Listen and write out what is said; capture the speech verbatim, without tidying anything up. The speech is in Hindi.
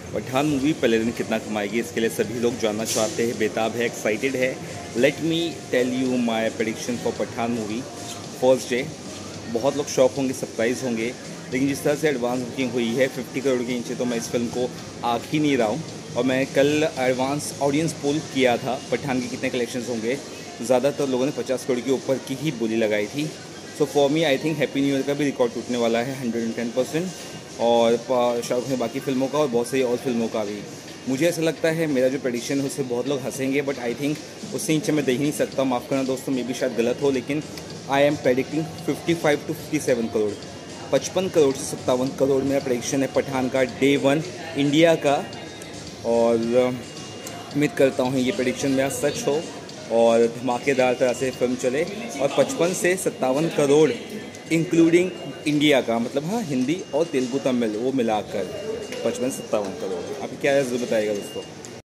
पठान मूवी पहले दिन कितना कमाएगी, इसके लिए सभी लोग जानना चाहते हैं, बेताब है, एक्साइटेड है। Let me tell you my prediction for Pathaan movie first day. बहुत लोग शॉक होंगे, सरप्राइज़ होंगे, लेकिन जिस तरह से एडवांस बुकिंग हुई है पचास करोड़ के नीचे, तो मैं इस फिल्म को आँख ही नहीं रहा हूँ। और मैं कल एडवांस ऑडियंस पोल किया था पठान के कितने कलेक्शंस होंगे, ज़्यादातर लोगों ने पचास करोड़ के ऊपर की ही बोली लगाई थी। So for me I think Happy New Year का भी रिकॉर्ड टूटने वाला है हंड्रेड एंड टेन परसेंट, और शाहरुख खान बाकी फिल्मों का और बहुत सारी और फिल्मों का भी। मुझे ऐसा लगता है मेरा जो प्रेडिक्शन है उससे बहुत लोग हंसेंगे, बट आई थिंक उससे नीचे मैं दे ही नहीं सकता। माफ़ करना दोस्तों, मे भी शायद गलत हो, लेकिन आई एम प्रेडिक्टिंग पचपन टू सत्तावन करोड़। पचपन करोड़ से सत्तावन करोड़ मेरा प्रेडिक्शन है पठान का, डे वन इंडिया का। और उम्मीद करता हूँ ये प्रेडिक्शन मेरा सच हो और धमाकेदार तरह से फिल्म चले। और पचपन से सत्तावन करोड़ इंक्लूडिंग इंडिया का, मतलब हाँ हिंदी और तेलुगु तमिल वो मिलाकर पचपन सत्तावन करोड़। आप क्या ज़रूर बताइएगा दोस्तों।